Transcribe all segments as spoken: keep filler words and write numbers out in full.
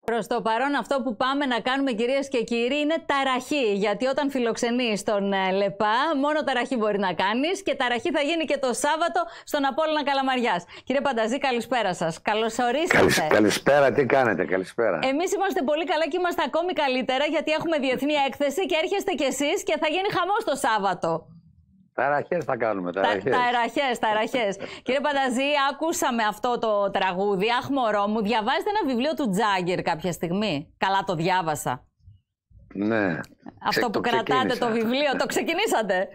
Προς το παρόν αυτό που πάμε να κάνουμε, κυρίες και κύριοι, είναι ταραχή. Γιατί όταν φιλοξενείς τον ΛΕΠΑ, μόνο ταραχή μπορεί να κάνεις και ταραχή θα γίνει και το Σάββατο στον Απόλλωνα Καλαμαριάς. Κύριε Πανταζή, καλησπέρα σας. Καλώς ορίσατε. Καλησ, καλησπέρα, τι κάνετε, καλησπέρα. Εμείς είμαστε πολύ καλά και είμαστε ακόμη καλύτερα γιατί έχουμε διεθνή έκθεση και έρχεστε κι εσείς και θα γίνει χαμός το Σάββατο. Ταραχές θα κάνουμε, ταραχές. Τα, ταραχές, ταραχές. Κύριε Πανταζή, ακούσαμε αυτό το τραγούδι, αχ μωρό μου, διαβάζετε ένα βιβλίο του Τζάγκερ κάποια στιγμή? Καλά το διάβασα. Ναι. Αυτό που κρατάτε το βιβλίο, το ξεκινήσατε?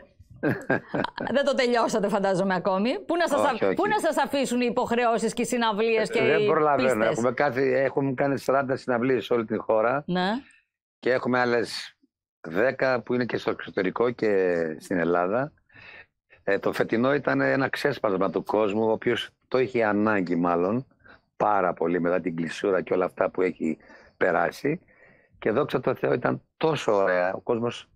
Δεν το τελειώσατε φαντάζομαι ακόμη. Πού να σας, όχι, όχι. Πού να σας αφήσουν οι υποχρεώσεις και οι συναυλίες και Δεν οι προλαβαίνω. πίστες? Έχουμε, κάτι, έχουμε κάνει σαράντα συναυλίες σε όλη την χώρα. Ναι. Και έχουμε άλλες δέκα που είναι και στο εξωτερικό και στην Ελλάδα. Ε, το φετινό ήταν ένα ξέσπασμα του κόσμου, ο οποίος το είχε ανάγκη μάλλον πάρα πολύ μετά την κλεισούρα και όλα αυτά που έχει περάσει. Και δόξα τω Θεώ ήταν τόσο ωραία. Ο κόσμος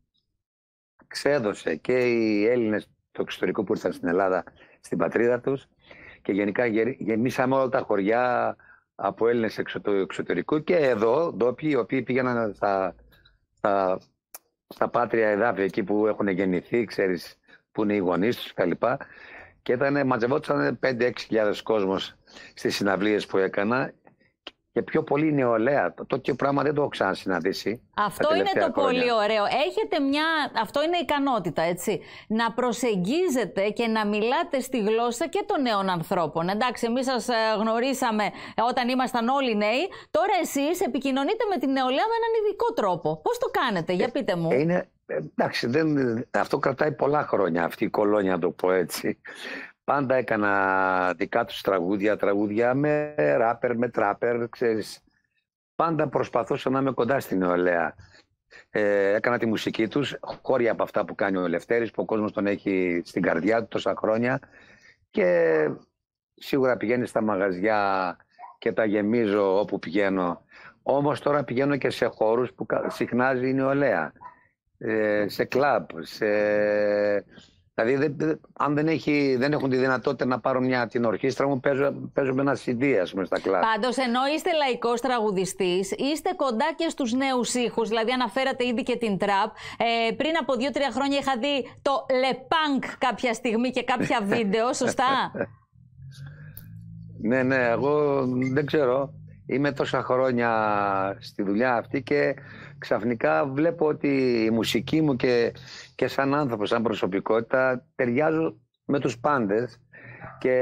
ξέδωσε, και οι Έλληνες του εξωτερικού που ήρθαν στην Ελλάδα, στην πατρίδα τους, και γενικά γεμίσαμε όλα τα χωριά από Έλληνες του εξωτερικού και εδώ ντόπιοι, οι οποίοι πήγαιναν στα, στα, στα πάτρια εδάφη εκεί που έχουν γεννηθεί, ξέρεις, που είναι οι γονείς τους κλπ. Και ήταν, μαζευόταν πέντε έξι χιλιάδες κόσμος στις συναυλίες που έκανα και πιο πολύ νεολαία. Το τέτοιο πράγμα δεν το έχω ξανασυναντήσει. Αυτό είναι το χρόνια. Πολύ ωραίο. Έχετε μια, αυτό είναι ικανότητα, έτσι, να προσεγγίζετε και να μιλάτε στη γλώσσα και των νέων ανθρώπων. Εντάξει, εμείς σας γνωρίσαμε όταν ήμασταν όλοι νέοι. Τώρα εσείς επικοινωνείτε με την νεολαία με έναν ειδικό τρόπο. Πώς το κάνετε, για πείτε μου. Ε, είναι, εντάξει, δεν, αυτό κρατάει πολλά χρόνια, αυτή η κολόνια, να το πω έτσι. Πάντα έκανα δικά τους τραγούδια, τραγούδια με ράπερ, με τράπερ, ξέρεις. Πάντα προσπαθούσα να είμαι κοντά στην νεολαία. Ε, έκανα τη μουσική τους, χώρια από αυτά που κάνει ο Λευτέρης, που ο κόσμος τον έχει στην καρδιά του τόσα χρόνια. Και σίγουρα πηγαίνει στα μαγαζιά και τα γεμίζω όπου πηγαίνω. Όμως τώρα πηγαίνω και σε χώρους που συχνάζει η νεολαία. Ε, σε κλαμπ, σε... Δηλαδή, δε, δε, αν δεν, έχει, δεν έχουν τη δυνατότητα να πάρουν μια, την ορχήστρα μου, παίζω, παίζω με ένα σι ντι, ας πούμε, στα κλαμπ. Πάντως, ενώ είστε λαϊκός τραγουδιστής, είστε κοντά και στους νέους ήχους. Δηλαδή, αναφέρατε ήδη και την τραπ. Ε, πριν από δύο τρία χρόνια είχα δει το λεπάνκ κάποια στιγμή και κάποια βίντεο, σωστά? Ναι, ναι, εγώ δεν ξέρω. Είμαι τόσα χρόνια στη δουλειά αυτή και ξαφνικά βλέπω ότι η μουσική μου και, και σαν άνθρωπος, σαν προσωπικότητα, ταιριάζω με τους πάντες και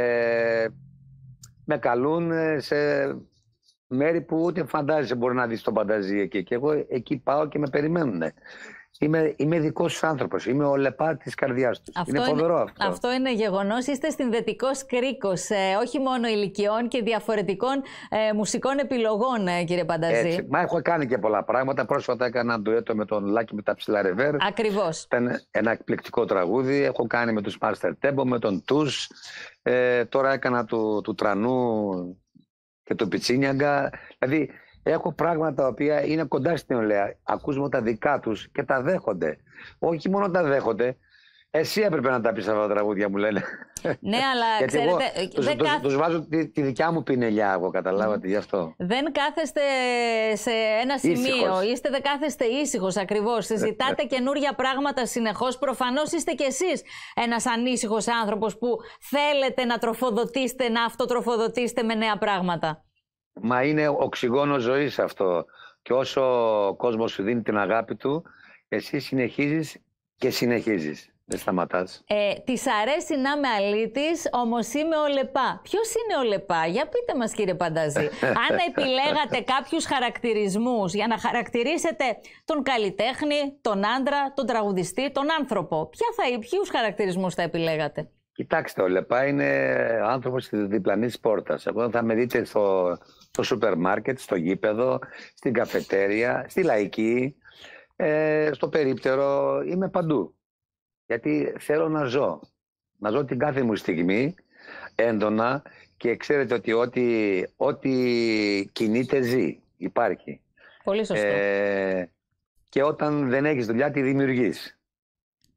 με καλούν σε μέρη που ούτε φαντάζεσαι μπορεί να δεις τον Πανταζή εκεί. Και εγώ εκεί πάω και με περιμένουν. Είμαι, είμαι δικός τους άνθρωπος, είμαι ο ΛΕΠΑ της καρδιάς τους. Αυτό είναι φοβερό αυτό. Αυτό είναι γεγονός. Είστε συνδετικός κρίκος, ε, όχι μόνο ηλικιών και διαφορετικών ε, μουσικών επιλογών, ε, κύριε Πανταζή. Έτσι. Μα έχω κάνει και πολλά πράγματα. Πρόσφατα έκανα ένα ντουέτο με τον Λάκη με τα ψηλά ρεβέρ. Ακριβώς. Ήταν ένα εκπληκτικό τραγούδι. Έχω κάνει με τους Master Tempo, με τον Τους. Ε, τώρα έκανα του, του Τρανού και του Πιτσίνιαγκα. Δηλαδή, έχω πράγματα τα οποία είναι κοντά στην νεολαία. Ακούσουμε τα δικά τους και τα δέχονται. Όχι μόνο τα δέχονται, εσύ έπρεπε να τα πεις αυτά τα τραγούδια, μου λένε. Ναι, αλλά γιατί ξέρετε. Εγώ τους, δεν τους, καθ... τους βάζω τη, τη δικιά μου πινελιά, εγώ καταλάβατε, mm. γι' αυτό. Δεν κάθεστε σε ένα σημείο, ήσυχος. Είστε δεν κάθεστε ήσυχος ακριβώς. Συζητάτε καινούργια πράγματα συνεχώς. Προφανώς είστε κι εσείς ένας ανήσυχος άνθρωπος που θέλετε να τροφοδοτήσετε, να αυτοτροφοδοτήσετε με νέα πράγματα. Μα είναι οξυγόνο ζωής αυτό. Και όσο ο κόσμος σου δίνει την αγάπη του, εσύ συνεχίζεις και συνεχίζεις. Δεν σταματάς. Ε, της αρέσει να είμαι αλήτης, όμως είμαι ο ΛΕΠΑ. Ποιος είναι ο ΛΕΠΑ? Για πείτε μας, κύριε Πανταζή. Αν επιλέγατε κάποιους χαρακτηρισμούς για να χαρακτηρίσετε τον καλλιτέχνη, τον άντρα, τον τραγουδιστή, τον άνθρωπο, ποια θα, ποιους χαρακτηρισμούς θα επιλέγατε? Κοιτάξτε, ο ΛΕΠΑ είναι άνθρωπος της διπλανής πόρτας. Εγώ θα με δείτε στο, στο σούπερ μάρκετ, στο γήπεδο, στην καφετέρια, στη λαϊκή, ε, στο περίπτερο. Είμαι παντού. Γιατί θέλω να ζω. Να ζω την κάθε μου στιγμή έντονα και ξέρετε ότι ό,τι, ό,τι κινείται ζει. Υπάρχει. Πολύ σωστό. Ε, και όταν δεν έχεις δουλειά τη δημιουργείς.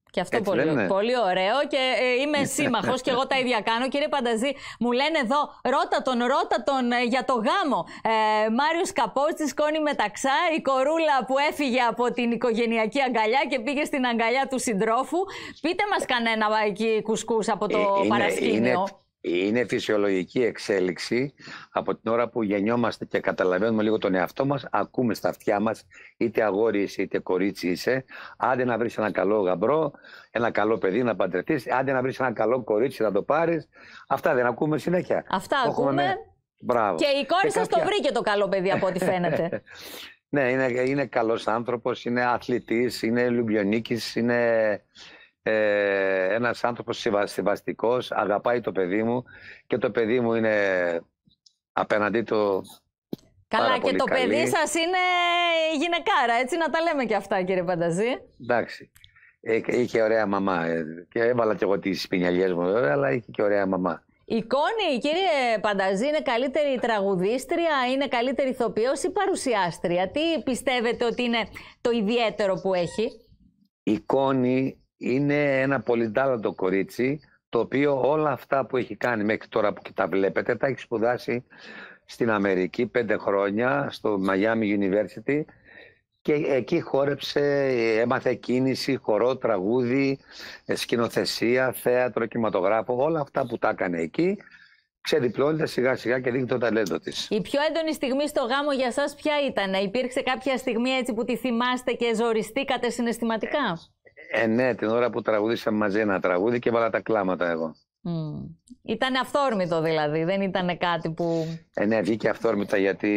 Και αυτό πολύ, πολύ ωραίο και ε, είμαι σύμμαχος και εγώ τα ίδια κάνω. Κύριε Πανταζή, μου λένε εδώ, ρώτα τον, ρώτα τον ε, για το γάμο. Ε, Μάριος Καπότσης, Κόνη Μεταξά, η κορούλα που έφυγε από την οικογενειακή αγκαλιά και πήγε στην αγκαλιά του συντρόφου. Πείτε μας κανένα εκεί κουσκούς από το ε, παρασκήνιο. Είναι... Είναι φυσιολογική εξέλιξη από την ώρα που γεννιόμαστε και καταλαβαίνουμε λίγο τον εαυτό μας, ακούμε στα αυτιά μας, είτε αγόρι είσαι είτε κορίτσι είσαι, άντε να βρεις ένα καλό γαμπρό, ένα καλό παιδί να παντρευτείς, άντε να βρεις ένα καλό κορίτσι να το πάρεις. Αυτά δεν ακούμε συνέχεια. Αυτά το ακούμε. Με... Μπράβο. Και η κόρη σας κάποια... το βρήκε το καλό παιδί από ό,τι φαίνεται. Ναι, είναι, είναι καλός άνθρωπος, είναι αθλητής, είναι λουμπιονίκης, είναι... Ε, ένας άνθρωπος συμβαστικός, αγαπάει το παιδί μου και το παιδί μου είναι απέναντί του. Καλά, και το καλή. παιδί σας είναι γυναικάρα, έτσι, να τα λέμε και αυτά, κύριε Πανταζή. Εντάξει. Είχε ωραία μαμά και έβαλα και εγώ τις σπινιαλιές μου βέβαια, αλλά είχε και ωραία μαμά. Η Κόνη, κύριε Πανταζή, είναι καλύτερη τραγουδίστρια, είναι καλύτερη ηθοποιός ή παρουσιάστρια? Τι πιστεύετε ότι είναι το ιδιαίτερο που έχει? Η Κόνη είναι ένα πολυτάλαντο κορίτσι, το οποίο όλα αυτά που έχει κάνει μέχρι τώρα που τα βλέπετε, τα έχει σπουδάσει στην Αμερική πέντε χρόνια, στο Miami University, και εκεί χόρεψε, έμαθε κίνηση, χορό, τραγούδι, σκηνοθεσία, θέατρο, κινηματογράφο, όλα αυτά που τα έκανε εκεί, ξεδιπλώνεται σιγά σιγά και δείχνει το ταλέντο της. Η πιο έντονη στιγμή στο γάμο για σας ποια ήταν? Υπήρξε κάποια στιγμή έτσι που τη θυμάστε και ζοριστήκατε συναισθηματικά? Ε, ναι, την ώρα που τραγουδήσαμε μαζί ένα τραγούδι και βάλα τα κλάματα εγώ. Mm. Ήταν αυθόρμητο δηλαδή, δεν ήταν κάτι που... Ε, ναι, βγήκε αυθόρμητα γιατί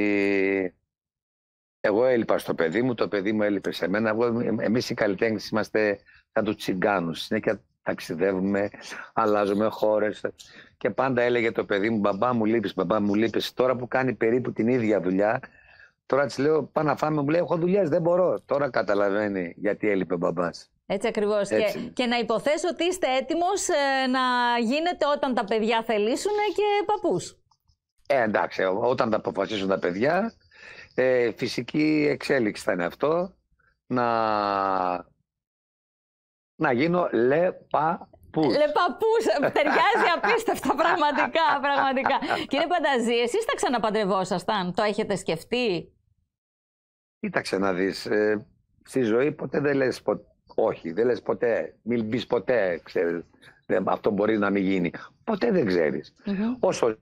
εγώ έλειπα στο παιδί μου, το παιδί μου έλειπε σε μένα. Εγώ, εμείς οι καλλιτέχνες είμαστε σαν τους τσιγκάνους. Συνέχεια ταξιδεύουμε, αλλάζουμε χώρες και πάντα έλεγε το παιδί μου, μπαμπά μου λείπεις, μπαμπά μου λείπεις. Τώρα που κάνει περίπου την ίδια δουλειά, τώρα της λέω πάω να φάμε, μου λέει έχω δουλειές, δεν μπορώ. Τώρα καταλαβαίνει γιατί έλειπε ο μπαμπάς. Έτσι ακριβώς. Και, και να υποθέσω ότι είστε έτοιμος ε, να γίνετε όταν τα παιδιά θελήσουν και παππούς. Ε, εντάξει, όταν τα αποφασίσουν τα παιδιά, ε, φυσική εξέλιξη θα είναι αυτό, να, να γίνω λεπαππούς. Λεπαππούς, ταιριάζει απίστευτα, πραγματικά, πραγματικά. Κύριε Πανταζή, εσείς τα ξαναπαντρευόσασταν, το έχετε σκεφτεί? Κοίταξε να δεις, ε, στη ζωή ποτέ δεν λες ποτέ. Όχι, δεν λες ποτέ, μην πεις ποτέ, ξέρεις, αυτό μπορεί να μην γίνει. Ποτέ δεν ξέρεις. Mm-hmm. Όσο...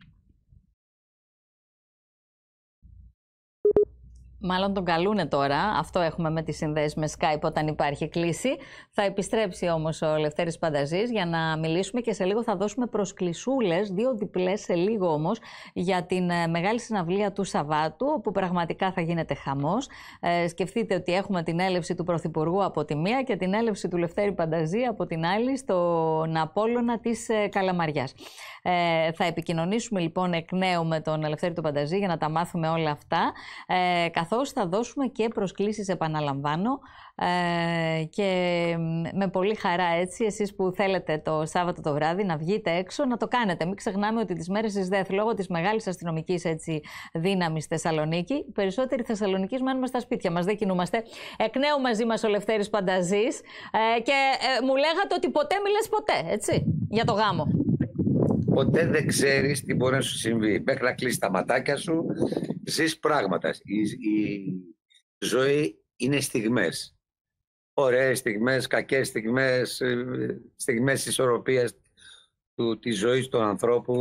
Μάλλον τον καλούνε τώρα, αυτό έχουμε με τις συνδέσεις με Skype όταν υπάρχει κλίση. Θα επιστρέψει όμως ο Λευτέρης Πανταζής για να μιλήσουμε και σε λίγο θα δώσουμε προσκλησούλες, δύο διπλές σε λίγο όμως, για την μεγάλη συναυλία του Σαββάτου, όπου πραγματικά θα γίνεται χαμός. Ε, σκεφτείτε ότι έχουμε την έλευση του Πρωθυπουργού από τη μία και την έλευση του Λευτέρη Πανταζή από την άλλη στον Απόλλωνα της Καλαμαριάς. Ε, θα επικοινωνήσουμε λοιπόν εκ νέου με τον Ελευθέρη του Πανταζή για να τα μάθουμε όλα αυτά, ε, καθώς θα δώσουμε και προσκλήσεις, επαναλαμβάνω, ε, και με πολύ χαρά έτσι, εσείς που θέλετε το Σάββατο το βράδυ να βγείτε έξω, να το κάνετε. Μην ξεχνάμε ότι τις μέρες της ΔΕΘ, λόγω της μεγάλης αστυνομικής έτσι, δύναμης στη Θεσσαλονίκη, περισσότεροι Θεσσαλονικείς μένουμε στα σπίτια μας, δεν κινούμαστε. Εκ νέου μαζί μας ο Λευτέρης Πανταζής, ε, και ε, μου λέγατε ότι ποτέ μιλες ποτέ, έτσι, για το γάμο. Ποτέ δεν ξέρεις τι μπορεί να σου συμβεί. Μέχρι να κλείσεις τα ματάκια σου, ζεις πράγματα. Η, η ζωή είναι στιγμές. Ωραίες στιγμές, κακές στιγμές, στιγμές ισορροπίας του, της ζωής του ανθρώπου.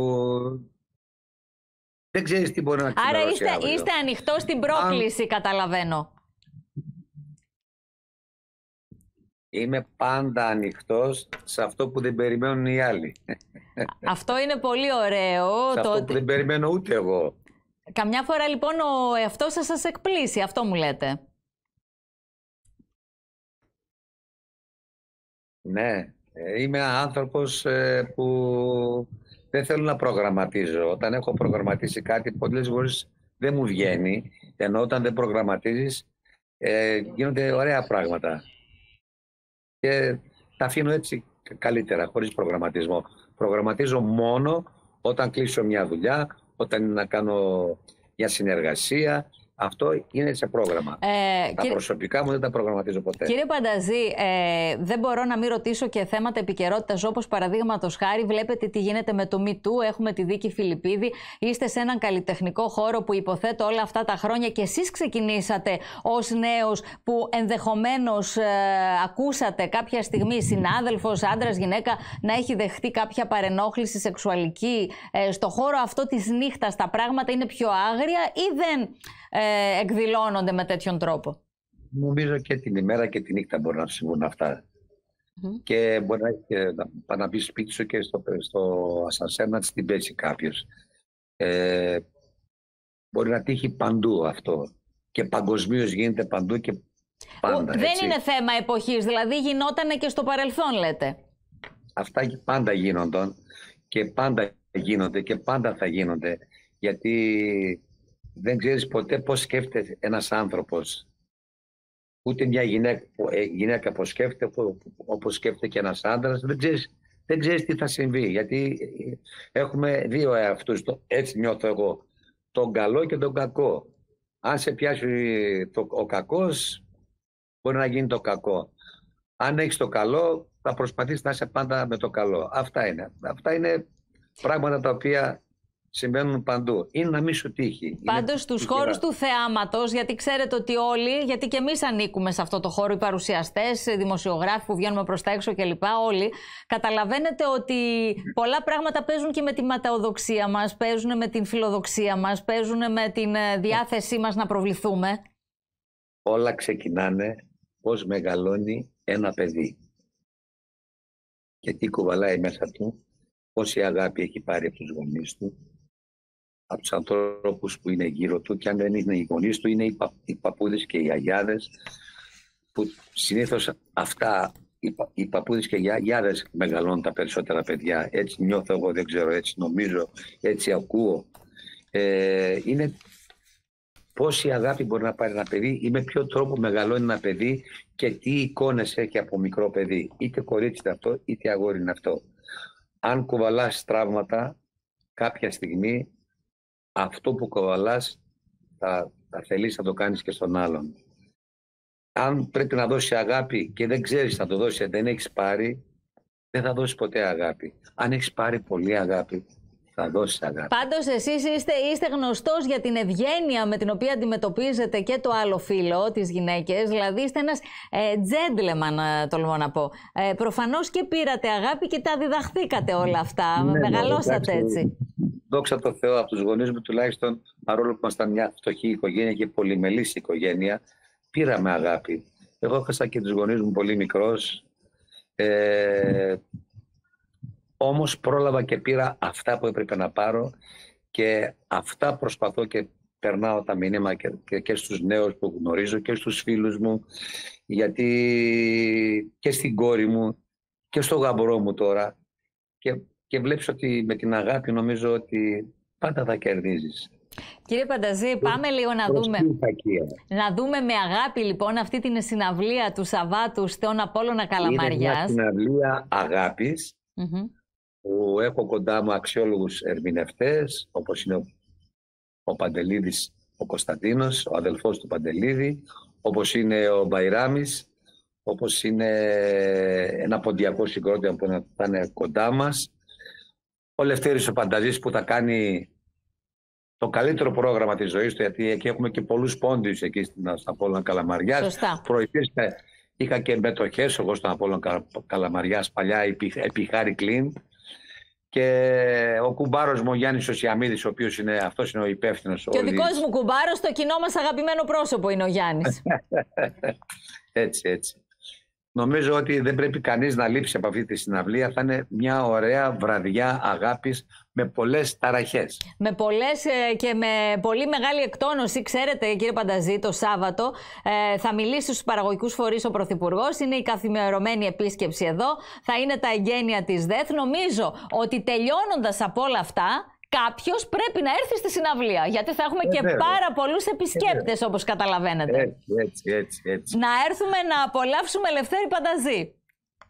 Δεν ξέρεις τι μπορεί να ξημερώσει. Άρα είστε, είστε ανοιχτός στην πρόκληση, Αν... καταλαβαίνω. Είμαι πάντα ανοιχτός σε αυτό που δεν περιμένουν οι άλλοι. Αυτό είναι πολύ ωραίο. Σε αυτό το... που δεν περιμένω ούτε εγώ. Καμιά φορά λοιπόν ο εαυτός σας σας εκπλήσει, αυτό μου λέτε. Ναι, είμαι ένα άνθρωπος που δεν θέλω να προγραμματίζω. Όταν έχω προγραμματίσει κάτι, πολλές φορές δεν μου βγαίνει. Ενώ όταν δεν προγραμματίζεις, ε, γίνονται ωραία πράγματα. Και τα αφήνω έτσι καλύτερα, χωρίς προγραμματισμό. Προγραμματίζω μόνο όταν κλείσω μια δουλειά, όταν είναι να κάνω μια συνεργασία, Αυτό είναι σε πρόγραμμα. Ε, τα κύριε... προσωπικά μου δεν τα προγραμματίζω ποτέ. Κύριε Πανταζή, ε, δεν μπορώ να μην ρωτήσω και θέματα επικαιρότητας, όπως παραδείγματος χάρη βλέπετε τι γίνεται με το Me Too, έχουμε τη δίκη Φιλιππίδη, είστε σε έναν καλλιτεχνικό χώρο που υποθέτω όλα αυτά τα χρόνια και εσείς ξεκινήσατε ως νέος που ενδεχομένως ε, ακούσατε κάποια στιγμή συνάδελφος, άντρας, γυναίκα να έχει δεχτεί κάποια παρενόχληση σεξουαλική. Ε, στο χώρο αυτό της νύχτας τα πράγματα είναι πιο άγρια ή δεν ε, εκδηλώνονται με τέτοιον τρόπο? Νομίζω και την ημέρα και τη νύχτα μπορεί να συμβούν αυτά. Mm. Και μπορεί να, να, να, να μπει σπίτι σου και στο, στο ασανσέρ να την πέσει κάποιος. Ε, μπορεί να τύχει παντού αυτό. Και παγκοσμίως γίνεται παντού και πάντα. Δεν έτσι. Είναι θέμα εποχής, δηλαδή γινότανε και στο παρελθόν, λέτε. Αυτά πάντα γίνονταν και πάντα γίνονται και πάντα θα γίνονται. Γιατί δεν ξέρεις ποτέ πώς σκέφτεται ένας άνθρωπος. Ούτε μια γυναίκα, γυναίκα που σκέφτεται όπως σκέφτεται και ένας άντρας. Δεν ξέρεις, δεν ξέρεις τι θα συμβεί. Γιατί έχουμε δύο εαυτούς. Έτσι νιώθω εγώ. Τον καλό και τον κακό. Αν σε πιάσει το, ο κακός, μπορεί να γίνει το κακό. Αν έχεις το καλό, θα προσπαθείς να είσαι πάντα με το καλό. Αυτά είναι. Αυτά είναι πράγματα τα οποία συμβαίνουν παντού. Είναι να μην σου τύχει. Πάντως στους χώρους του θεάματος, γιατί ξέρετε ότι όλοι, γιατί και εμείς ανήκουμε σε αυτό το χώρο, οι παρουσιαστές, οι δημοσιογράφοι που βγαίνουμε προς τα έξω κλπ. Όλοι, καταλαβαίνετε ότι πολλά πράγματα παίζουν και με τη ματαιοδοξία μας, παίζουν με την φιλοδοξία μας, παίζουν με την διάθεσή μας να προβληθούμε. Όλα ξεκινάνε πώς μεγαλώνει ένα παιδί. Και τι κουβαλάει μέσα του, πόση αγάπη έχει πάρει από τους γονείς του, από τους ανθρώπους που είναι γύρω του, και αν δεν είναι οι γονείς του, είναι οι, πα, οι παππούδες και οι αγιάδες, που συνήθως αυτά οι, πα, οι παππούδες και οι αγιάδες μεγαλώνουν τα περισσότερα παιδιά. Έτσι νιώθω εγώ, δεν ξέρω, έτσι νομίζω, έτσι ακούω. Ε, είναι πόση αγάπη μπορεί να πάρει ένα παιδί ή με ποιο τρόπο μεγαλώνει ένα παιδί και τι εικόνες έχει από μικρό παιδί. Είτε κορίτσι είναι αυτό, είτε αγόρι είναι αυτό. Αν κουβαλάς τραύματα, κάποια στιγμή αυτό που κουβαλάς θα, θα θελείς να το κάνεις και στον άλλον. Αν πρέπει να δώσεις αγάπη και δεν ξέρεις να το δώσεις, δεν έχεις πάρει, δεν θα δώσεις ποτέ αγάπη. Αν έχεις πάρει πολύ αγάπη, θα δώσεις αγάπη. Πάντως εσείς είστε, είστε γνωστός για την ευγένεια με την οποία αντιμετωπίζετε και το άλλο φύλο, τις γυναίκες. Δηλαδή είστε ένας ε, gentleman, τολμώ να πω. Ε, προφανώς και πήρατε αγάπη και τα διδαχθήκατε όλα αυτά. Ναι, μεγαλώσατε ναι, έτσι. Δόξα τω Θεώ, από τους γονείς μου τουλάχιστον, παρόλο που ήμασταν μια φτωχή οικογένεια και πολυμελής οικογένεια, πήραμε αγάπη. Εγώ έχασα και τους γονείς μου πολύ μικρός. Ε, Όμως πρόλαβα και πήρα αυτά που έπρεπε να πάρω και αυτά προσπαθώ και περνάω τα μηνύματα και, και, και στους νέους που γνωρίζω και στους φίλους μου, γιατί και στην κόρη μου και στο γαμπρό μου τώρα, και, και βλέπεις ότι με την αγάπη νομίζω ότι πάντα θα κερδίζεις. Κύριε Πανταζή, πάμε λίγο να δούμε, να δούμε με αγάπη λοιπόν αυτή την συναυλία του Σαββάτου στον Απόλλωνα Καλαμαριάς. Είναι μια συναυλία αγάπης. Mm-hmm. Που έχω κοντά μου αξιόλογους ερμηνευτές, όπως είναι ο, ο Παντελίδης ο Κωνσταντίνος, ο αδελφός του Παντελίδη, όπως είναι ο Μπαϊράμις, όπως είναι ένα ποντιακό συγκρότημα που θα είναι κοντά μας, ο Λευτέρης ο Πανταζής που θα κάνει το καλύτερο πρόγραμμα της ζωής του, γιατί εκεί έχουμε και πολλούς πόντιους εκεί στην Απόλλωνα Καλαμαριάς. Προϋπήρχα, είχα και μετοχές εγώ στον Απόλλωνα Καλαμαριάς παλιά επί Χάρη Κλίν. Και ο κουμπάρος μου ο Γιάννης ο Σιαμίδης, ο οποίος είναι, αυτός είναι ο υπεύθυνος. Και ο δικός μου κουμπάρος, το κοινό μας αγαπημένο πρόσωπο είναι ο Γιάννης. Έτσι, έτσι. Νομίζω ότι δεν πρέπει κανείς να λείψει από αυτή τη συναυλία. Θα είναι μια ωραία βραδιά αγάπης με πολλές ταραχές. Με πολλές και με πολύ μεγάλη εκτόνωση. Ξέρετε, κύριε Πανταζή, το Σάββατο ε, θα μιλήσει στους παραγωγικούς φορείς ο Πρωθυπουργός. Είναι η καθημερωμένη επίσκεψη εδώ. Θα είναι τα εγγένεια της ΔΕΘ. Νομίζω ότι τελειώνοντας από όλα αυτά, κάποιος πρέπει να έρθει στη συναυλία. Γιατί θα έχουμε ε, και βέβαια. πάρα πολλούς επισκέπτες, ε, όπως καταλαβαίνετε. Έτσι, έτσι, έτσι, έτσι. Να έρθουμε να απολαύσουμε Λευτέρη Πανταζή.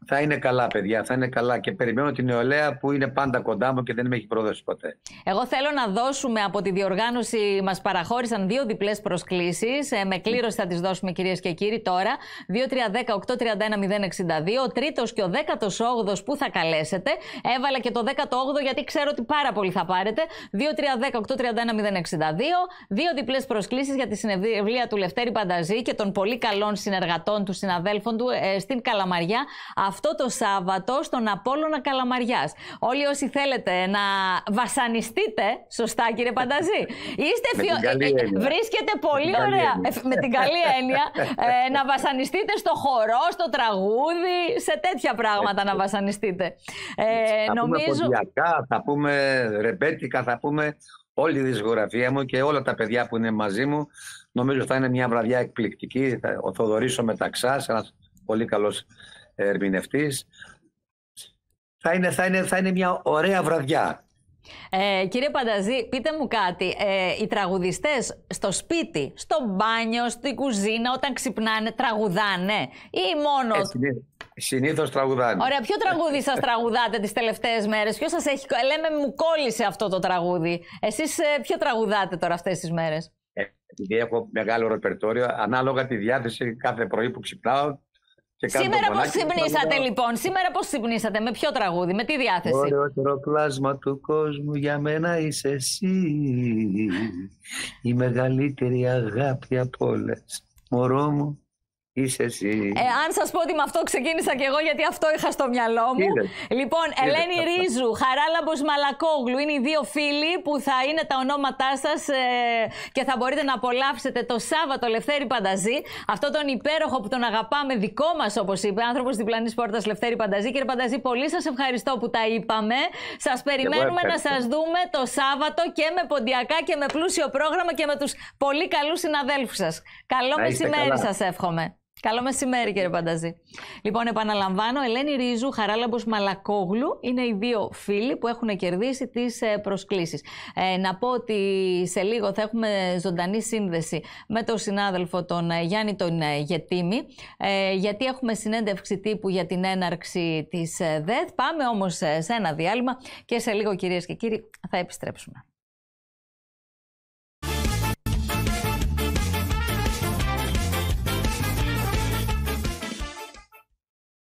Θα είναι καλά, παιδιά, θα είναι καλά και περιμένω την νεολαία που είναι πάντα κοντά μου και δεν με έχει προδώσει ποτέ. Εγώ θέλω να δώσουμε από τη διοργάνωση, μας παραχώρησαν δύο διπλές προσκλήσεις. Ε, με κλήρωση θα τις δώσουμε, κυρίες και κύριοι, τώρα. δύο τρία ένα μηδέν οκτώ τρία ένα μηδέν εξήντα δύο. Ο τρίτος και ο δέκατος όγδοος που θα καλέσετε. Έβαλα και το δέκατο όγδοο γιατί ξέρω ότι πάρα πολύ θα πάρετε. δύο τρία ένα οκτώ τρία ένα μηδέν εξήντα δύο. Δύο διπλές προσκλήσεις για τη συνευλία του Λευτέρη Πανταζή και των πολύ καλών συνεργατών του, συναδέλφων του ε, στην Καλαμαριά. Αυτό το Σάββατο στον Απόλλωνα Καλαμαριάς. Όλοι όσοι θέλετε να βασανιστείτε, σωστά κύριε Πανταζή, είστε φιο... βρίσκεται πολύ ωραία, με την καλή έννοια, ε, να βασανιστείτε στο χορό, στο τραγούδι, σε τέτοια πράγματα να βασανιστείτε. Ε, θα νομίζω... πούμε ποντιακά, θα πούμε ρεμπέτικα, θα πούμε όλη τη δισκογραφία μου και όλα τα παιδιά που είναι μαζί μου. Νομίζω θα είναι μια βραδιά εκπληκτική. Ο Θοδωρής ο Μεταξάς, ένας πολύ καλός ερμηνευτής. Θα είναι, θα, είναι, θα είναι μια ωραία βραδιά. Ε, κύριε Πανταζή, πείτε μου κάτι. Ε, οι τραγουδιστές στο σπίτι, στο μπάνιο, στη κουζίνα, όταν ξυπνάνε, τραγουδάνε ή μόνο... Ε, συνήθως, συνήθως τραγουδάνε. Ωραία, ποιο τραγούδι σας τραγουδάτε τις τελευταίες μέρες? Ποιο σας έχει... Λέμε μου κόλλησε αυτό το τραγούδι. Εσείς ε, ποιο τραγουδάτε τώρα αυτές τις μέρες? Ε, επειδή έχω μεγάλο ρεπερτόριο, ανάλογα τη διάθεση κάθε πρωί που ξυπνάω. Σήμερα πώς ξυπνήσατε λοιπόν, σήμερα πώς ξυπνήσατε, με ποιο τραγούδι, με τι διάθεση? Ωραιότερο πλάσμα του κόσμου για μένα είσαι εσύ, η μεγαλύτερη αγάπη από όλες, μωρό μου. Είσαι εσύ. Ε, αν σας πω ότι με αυτό ξεκίνησα και εγώ, γιατί αυτό είχα στο μυαλό μου. Είδες. Λοιπόν, Είδες. Ελένη Ρίζου, Χαράλαμπος Μαλακόγλου είναι οι δύο φίλοι που θα είναι τα ονόματά σας ε, και θα μπορείτε να απολαύσετε το Σάββατο Λευτέρη Πανταζή. Αυτό τον υπέροχο που τον αγαπάμε, δικό μας όπως είπε, άνθρωπος διπλανής πόρτας Λευτέρη Πανταζή. Κύριε Πανταζή, πολύ σας ευχαριστώ που τα είπαμε. Σας περιμένουμε να σας δούμε το Σάββατο και με ποντιακά και με πλούσιο πρόγραμμα και με τους πολύ καλούς συναδέλφους σας. Καλό μεσημέρι σας εύχομαι. Καλό μεσημέρι κύριε Πανταζή. Λοιπόν, επαναλαμβάνω, Ελένη Ρίζου, Χαράλαμπος Μαλακόγλου είναι οι δύο φίλοι που έχουν κερδίσει τις προσκλήσεις. Ε, να πω ότι σε λίγο θα έχουμε ζωντανή σύνδεση με τον συνάδελφο τον Γιάννη τον Γετήμη, ε, γιατί έχουμε συνέντευξη τύπου για την έναρξη της ΔΕΘ. Πάμε όμως σε ένα διάλειμμα και σε λίγο, κυρίες και κύριοι, θα επιστρέψουμε.